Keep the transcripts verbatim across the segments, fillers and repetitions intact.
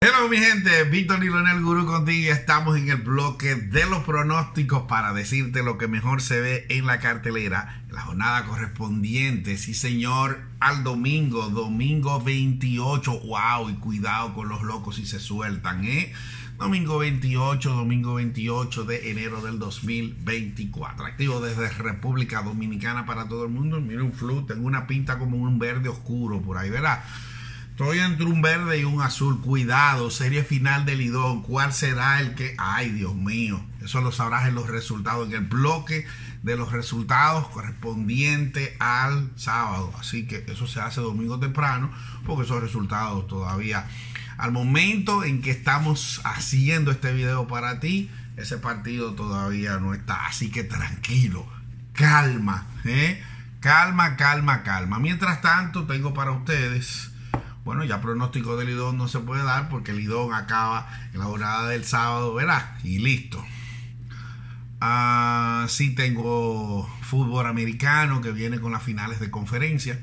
Hello mi gente, Víctor y Leonel Gurú contigo y estamos en el bloque de los pronósticos para decirte lo que mejor se ve en la cartelera en la jornada correspondiente, sí señor, al domingo, domingo veintiocho, wow, y cuidado con los locos si se sueltan, eh, domingo veintiocho, domingo veintiocho de enero del dos mil veinticuatro, activo desde República Dominicana para todo el mundo. Mira un flu, tengo una pinta como un verde oscuro por ahí, ¿verdad? Estoy entre un verde y un azul. Cuidado, serie final del Lidón. ¿Cuál será el que? Ay, Dios mío. Eso lo sabrás en los resultados, en el bloque de los resultados correspondiente al sábado. Así que eso se hace domingo temprano, porque esos resultados todavía, al momento en que estamos haciendo este video para ti, ese partido todavía no está. Así que tranquilo, calma, ¿eh? Calma, calma, calma. Mientras tanto, tengo para ustedes... Bueno, ya pronóstico de Lidón no se puede dar porque Lidón acaba en la jornada del sábado, ¿verdad? Y listo. Uh, sí tengo fútbol americano que viene con las finales de conferencia.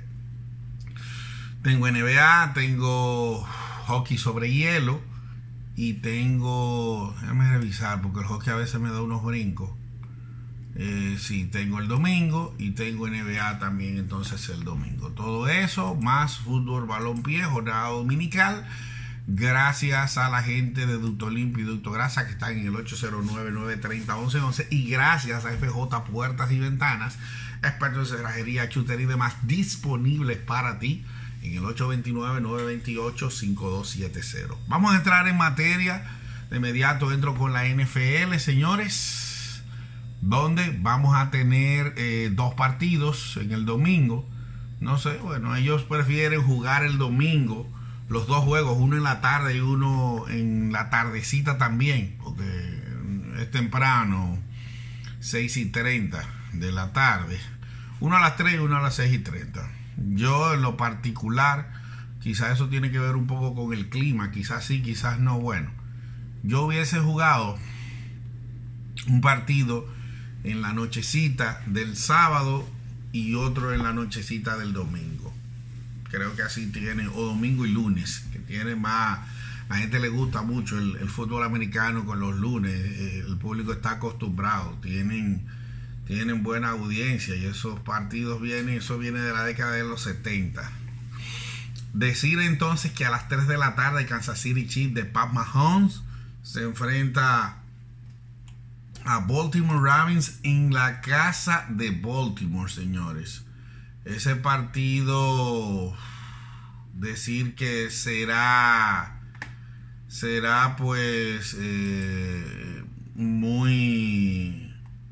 Tengo N B A, tengo hockey sobre hielo y tengo... Déjame revisar porque el hockey a veces me da unos brincos. Eh, sí, tengo el domingo y tengo N B A también, entonces el domingo. Todo eso, más fútbol balompié, jornada dominical. Gracias a la gente de Ducto Limpio y Ducto Grasa que están en el ocho cero nueve, nueve tres cero, once once. Y gracias a F J Puertas y Ventanas, expertos en cerrajería, chutería y demás, disponibles para ti en el ocho dos nueve, nueve dos ocho, cinco dos siete cero. Vamos a entrar en materia. De inmediato entro con la N F L, señores, donde vamos a tener eh, dos partidos en el domingo. No sé, bueno, ellos prefieren jugar el domingo los dos juegos, uno en la tarde y uno en la tardecita también, porque es temprano, seis y treinta de la tarde, uno a las tres y uno a las seis y treinta. Yo en lo particular, quizás eso tiene que ver un poco con el clima, quizás sí, quizás no. Bueno, yo hubiese jugado un partido en la nochecita del sábado y otro en la nochecita del domingo. Creo que así tiene, o domingo y lunes, que tiene más, a la gente le gusta mucho el, el fútbol americano con los lunes, eh, el público está acostumbrado, tienen, tienen buena audiencia y esos partidos vienen, eso viene de la década de los setenta. Decir entonces que a las tres de la tarde Kansas City Chiefs de Pat Mahomes se enfrenta a Baltimore Ravens en la casa de Baltimore, señores. Ese partido, decir que será será pues eh, muy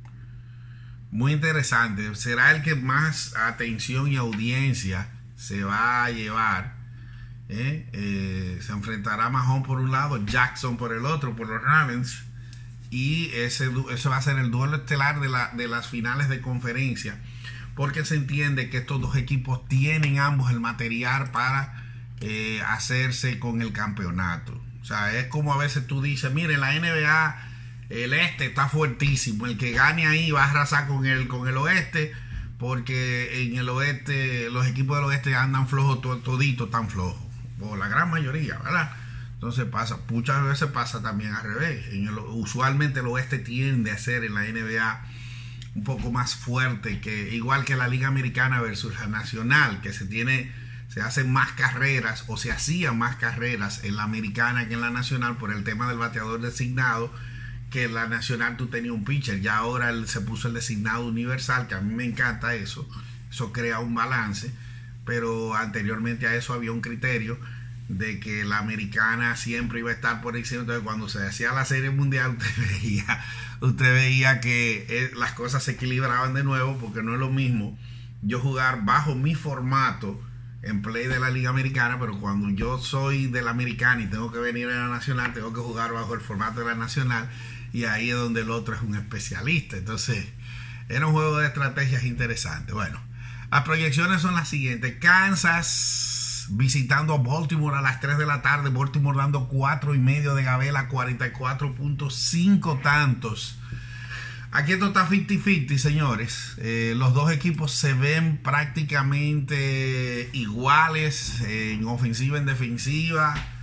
muy interesante. Será el que más atención y audiencia se va a llevar. ¿eh? Eh, se enfrentará Mahomes por un lado, Jackson por el otro, por los Ravens. Y ese, eso va a ser el duelo estelar de, la, de las finales de conferencia, porque se entiende que estos dos equipos tienen ambos el material para eh, hacerse con el campeonato. O sea, es como a veces tú dices, mire, la N B A, el este está fuertísimo, el que gane ahí va a arrasar con el, con el oeste, porque en el oeste, los equipos del oeste andan flojos, toditos tan flojos, o la gran mayoría, ¿verdad? Entonces pasa, muchas veces pasa también al revés. En el, usualmente el oeste tiende a ser en la N B A un poco más fuerte, que igual que la Liga Americana versus la Nacional, que se tiene, se hacen más carreras o se hacían más carreras en la Americana que en la Nacional por el tema del bateador designado, que en la Nacional tú tenías un pitcher, ya ahora él, se puso el designado universal, que a mí me encanta eso, eso crea un balance, pero anteriormente a eso había un criterio de que la americana siempre iba a estar por encima. Entonces cuando se hacía la serie mundial usted veía, usted veía que eh, las cosas se equilibraban de nuevo, porque no es lo mismo yo jugar bajo mi formato en play de la liga americana, pero cuando yo soy de la americana y tengo que venir a la nacional, tengo que jugar bajo el formato de la nacional, y ahí es donde el otro es un especialista. Entonces era un juego de estrategias interesante. Bueno, las proyecciones son las siguientes: Kansas visitando a Baltimore a las tres de la tarde, Baltimore dando cuatro y medio de gabela, cuarenta y cuatro punto cinco tantos. Aquí esto está cincuenta cincuenta, señores. Eh, los dos equipos se ven prácticamente iguales en ofensiva, en defensiva.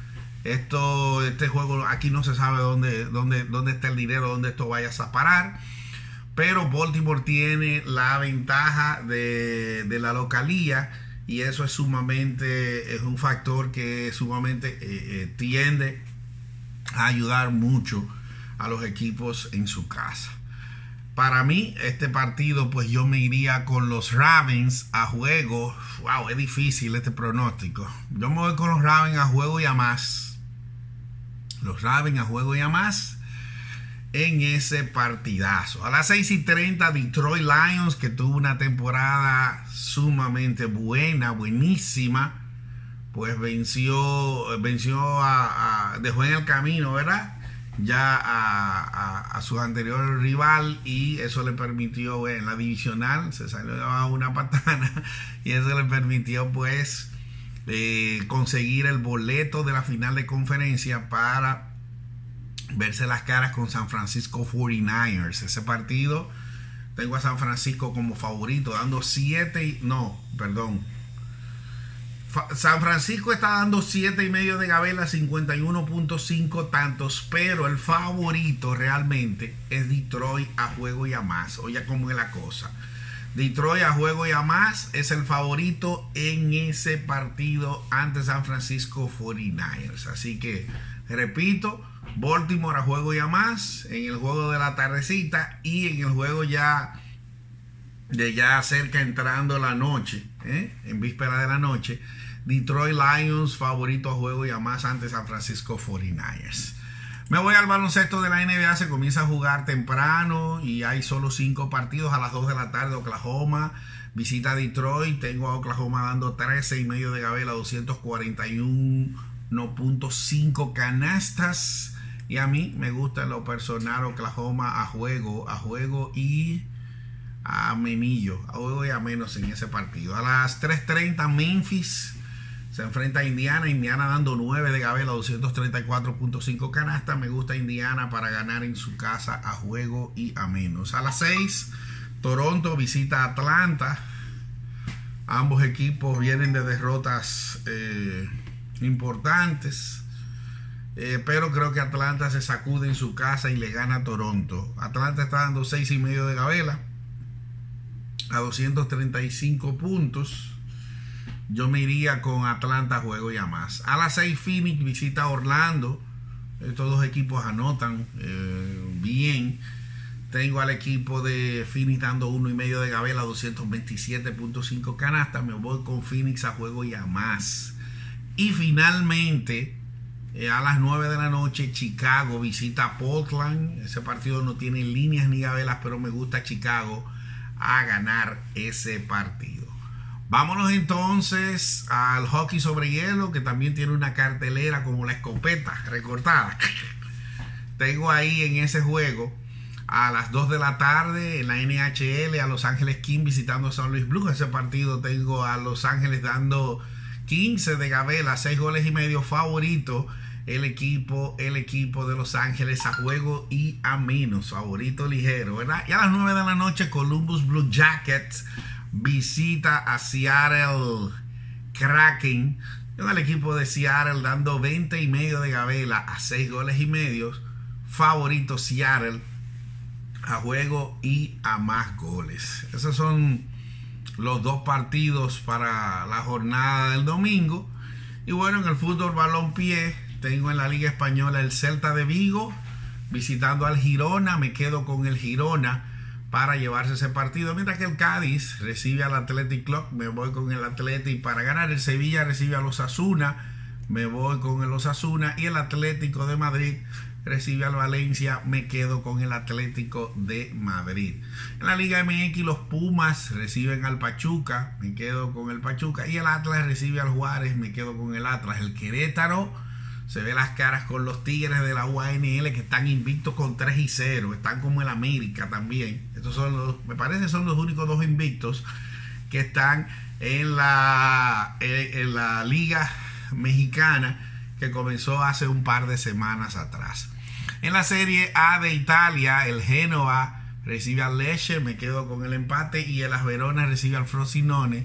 Esto, este juego aquí no se sabe dónde, dónde, dónde está el dinero, dónde esto vaya a parar. Pero Baltimore tiene la ventaja de, de la localía, y eso es sumamente, es un factor que sumamente eh, eh, tiende a ayudar mucho a los equipos en su casa. Para mí, este partido, pues yo me iría con los Ravens a juego. Wow, es difícil este pronóstico. Yo me voy con los Ravens a juego y a más. Los Ravens a juego y a más en ese partidazo. A las seis y treinta, Detroit Lions, que tuvo una temporada sumamente buena, buenísima, pues venció, venció a, a dejó en el camino, ¿verdad? Ya a, a, a su anterior rival, y eso le permitió, bueno, en la divisional se salió a una patana, y eso le permitió pues eh, conseguir el boleto de la final de conferencia para verse las caras con San Francisco cuarenta y nueve ers. Ese partido tengo a San Francisco como favorito, dando siete, no, perdón. San Francisco está dando siete y medio de gabela, cincuenta y uno punto cinco tantos, pero el favorito realmente es Detroit a juego y a más. Oye, cómo es la cosa. Detroit a juego y a más es el favorito en ese partido ante San Francisco cuarenta y nueve ers. Así que, repito, Baltimore a juego y a más en el juego de la tardecita, y en el juego ya de ya cerca entrando la noche, ¿eh? en víspera de la noche, Detroit Lions favorito a juego y a más ante San Francisco cuarenta y nueve ers. Me voy al baloncesto de la N B A. Se comienza a jugar temprano y hay solo cinco partidos. A las dos de la tarde, Oklahoma visita a Detroit. Tengo a Oklahoma dando trece y medio de gabela, doscientos cuarenta y uno punto cinco canastas. Y a mí me gusta en lo personal Oklahoma a juego, a juego y a memillo, a juego y a menos en ese partido. A las tres treinta, Memphis se enfrenta a Indiana. Indiana dando nueve de gabela, doscientos treinta y cuatro punto cinco canastas. Me gusta Indiana para ganar en su casa a juego y a menos. A las seis, Toronto visita a Atlanta. Ambos equipos vienen de derrotas eh, importantes. Eh, pero creo que Atlanta se sacude en su casa y le gana a Toronto. Atlanta está dando seis y medio de gabela a doscientos treinta y cinco puntos. Yo me iría con Atlanta juego y a más. A las seis, Phoenix visita a Orlando. Estos dos equipos anotan eh, bien. Tengo al equipo de Phoenix dando uno y medio de gabela, doscientos veintisiete punto cinco canastas. Me voy con Phoenix a juego y a más. Y finalmente, Eh, a las nueve de la noche, Chicago visita a Portland. Ese partido no tiene líneas ni gabelas, pero me gusta Chicago a ganar ese partido. Vámonos entonces al hockey sobre hielo, que también tiene una cartelera como la escopeta recortada. Tengo ahí en ese juego a las dos de la tarde en la N H L a Los Ángeles Kings visitando a San Luis Blues. Ese partido tengo a Los Ángeles dando quince de gabela, seis goles y medio, favorito el equipo, el equipo de Los Ángeles a juego y a menos, favorito ligero, ¿verdad? Y a las nueve de la noche, Columbus Blue Jackets visita a Seattle Kraken. Tengo el equipo de Seattle dando veinte y medio de gabela a seis goles y medios, favorito Seattle a juego y a más goles. Esos son los dos partidos para la jornada del domingo. Y bueno, en el fútbol balompié tengo en la Liga Española el Celta de Vigo visitando al Girona. Me quedo con el Girona para llevarse ese partido, mientras que el Cádiz recibe al Athletic Club. Me voy con el Athletic para ganar. El Sevilla recibe al Osasuna. Me voy con el Osasuna. Y el Atlético de Madrid recibe al Valencia. Me quedo con el Atlético de Madrid. En la Liga M X, los Pumas reciben al Pachuca. Me quedo con el Pachuca. Y el Atlas recibe al Juárez. Me quedo con el Atlas. El Querétaro se ve las caras con los Tigres de la U A N L, que están invictos con tres y cero. Están como el América también. Estos son los, me parece son los únicos dos invictos que están en la, en, en la Liga Mexicana, que comenzó hace un par de semanas atrás. En la Serie A de Italia, el Génova recibe al Lecce. Me quedo con el empate. Y el Las Verona recibe al Frosinone.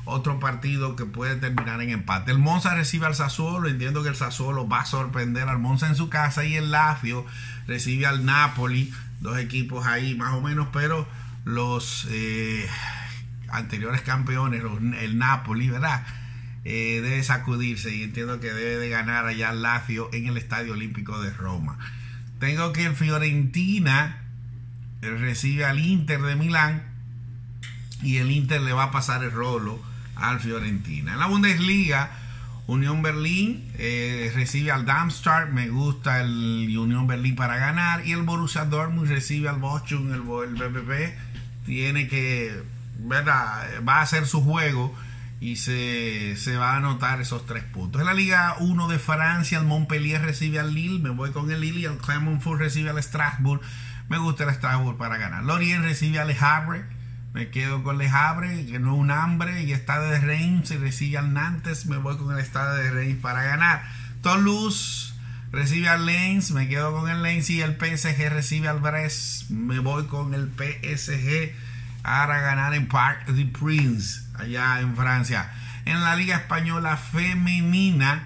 otro partido que puede terminar en empate. El Monza recibe al Sassuolo. Entiendo que el Sassuolo va a sorprender al Monza en su casa, y el Lazio recibe al Napoli. Dos equipos ahí más o menos, pero los eh, anteriores campeones, los, el Napoli, ¿verdad? Eh, debe sacudirse, y entiendo que debe de ganar allá el Lazio en el Estadio Olímpico de Roma. Tengo que el Fiorentina recibe al Inter de Milán, y el Inter le va a pasar el rolo al Fiorentina. En la Bundesliga, Unión Berlín eh, recibe al Darmstadt. Me gusta el Unión Berlín para ganar. Y el Borussia Dortmund recibe al Bochum. El, el B P P tiene que, ¿verdad? Va a hacer su juego y se, se va a anotar esos tres puntos. En la Liga uno de Francia, el Montpellier recibe al Lille. Me voy con el Lille. Y el Clermont-Foot recibe al Strasbourg. Me gusta el Strasbourg para ganar. Lorient recibe al Le Havre. Me quedo con Le Havre, que no es un hambre. Y Stade de Reims se recibe al Nantes. Me voy con el Stade de Reims para ganar. Toulouse recibe al Lens. Me quedo con el Lens. Y el P S G recibe al Brest. Me voy con el P S G para ganar en Parc des Princes, allá en Francia. En la Liga Española Femenina,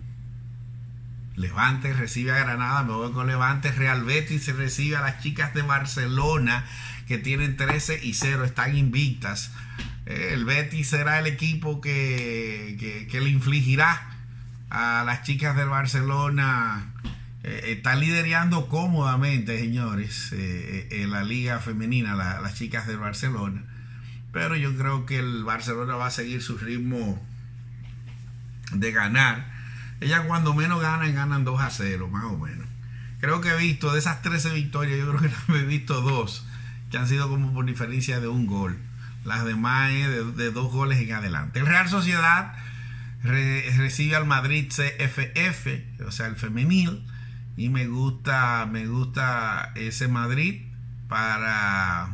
Levante recibe a Granada. Me voy con Levante. Real Betis se recibe a las chicas de Barcelona, que tienen trece y cero, están invictas. Eh, el Betis será el equipo que, que, que le infligirá a las chicas del Barcelona. Eh, está liderando cómodamente, señores, eh, en la liga femenina, la, las chicas del Barcelona. Pero yo creo que el Barcelona va a seguir su ritmo de ganar. Ellas cuando menos ganan, ganan dos a cero, más o menos. Creo que he visto de esas trece victorias, yo creo que he visto dos que han sido como por diferencia de un gol. Las demás es de, de dos goles en adelante. El Real Sociedad re, recibe al Madrid C F F, o sea, el femenil. Y me gusta, me gusta ese Madrid para,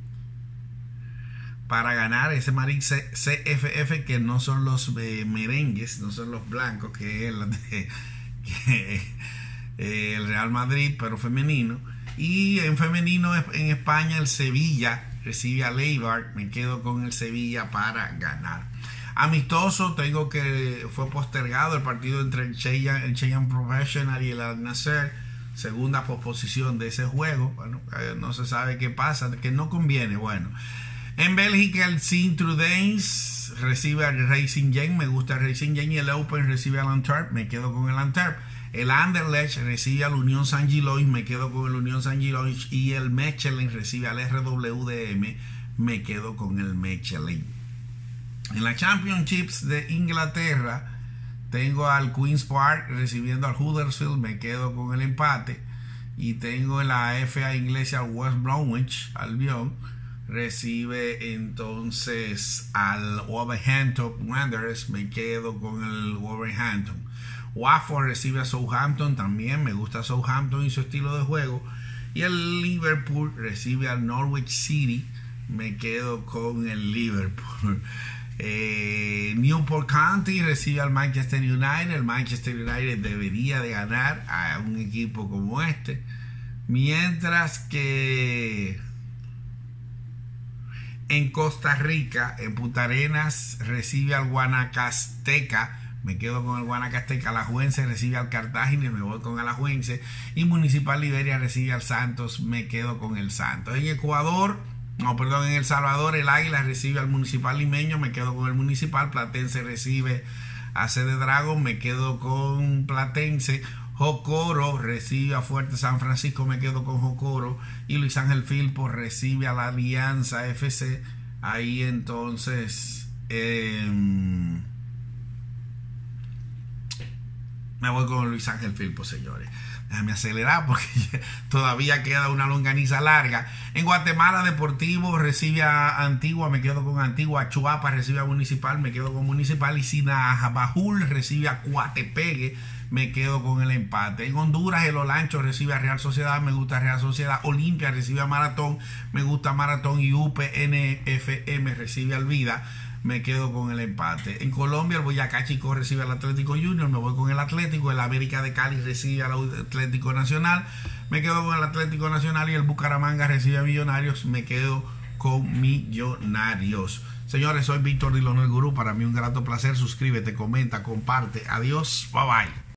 para ganar. Ese Madrid C F F, que no son los eh, merengues, no son los blancos, que es el, de, que, eh, el Real Madrid, pero femenino. Y en femenino en España, el Sevilla recibe al Eibar. Me quedo con el Sevilla para ganar. Amistoso, tengo que fue postergado el partido entre el Cheyenne, el Cheyenne Professional y el Al Nasser. Segunda posposición de ese juego. Bueno, eh, no se sabe qué pasa, que no conviene. Bueno, en Bélgica, el Sint-Truidense recibe al Racing Genk. Me gusta el Racing Genk. Y el Open recibe al Antwerp. Me quedo con el Antwerp. El Anderlecht recibe al Unión Saint-Gilloise. Me quedo con el Unión Saint-Gilloise. Y el Mechelen recibe al R W D M. Me quedo con el Mechelen. En la Championships de Inglaterra, tengo al Queen's Park recibiendo al Huddersfield. Me quedo con el empate. Y tengo en la F A inglesa al West Bromwich Albion. Recibe entonces al Wolverhampton Wanderers. Me quedo con el Wolverhampton. Watford recibe a Southampton. También me gusta Southampton y su estilo de juego. Y el Liverpool recibe al Norwich City. Me quedo con el Liverpool. Eh, Newport County recibe al Manchester United. El Manchester United debería de ganar a un equipo como este. Mientras que en Costa Rica, en Punta Arenas, recibe al Guanacasteca. Me quedo con el Guanacasteca. Alajuelense recibe al Cartagena. Me voy con Alajuelense. Y Municipal Liberia recibe al Santos. Me quedo con el Santos. En Ecuador, no, perdón, en El Salvador, el Águila recibe al Municipal Limeño. Me quedo con el Municipal. Platense recibe a Sede Dragon. Me quedo con Platense. Jocoro recibe a Fuerte San Francisco. Me quedo con Jocoro. Y Luis Ángel Filpo recibe a la Alianza F C. Ahí entonces eh, me voy con Luis Ángel Filpo, señores. Déjame acelerar porque todavía queda una longaniza larga. En Guatemala, Deportivo recibe a Antigua. Me quedo con Antigua. Chuapa recibe a Municipal. Me quedo con Municipal. Y Sinajabajul recibe a Coatepeque. Me quedo con el empate. En Honduras, el Olancho recibe a Real Sociedad. Me gusta Real Sociedad. Olimpia recibe a Maratón. Me gusta Maratón. Y U P N F M recibe al Vida. Me quedo con el empate. En Colombia, el Boyacá Chico recibe al Atlético Junior. Me voy con el Atlético. El América de Cali recibe al Atlético Nacional. Me quedo con el Atlético Nacional. Y el Bucaramanga recibe a Millonarios. Me quedo con Millonarios. Señores, soy Víctor Dilon, el Gurú. Para mí un grato placer. Suscríbete, comenta, comparte. Adiós. Bye bye.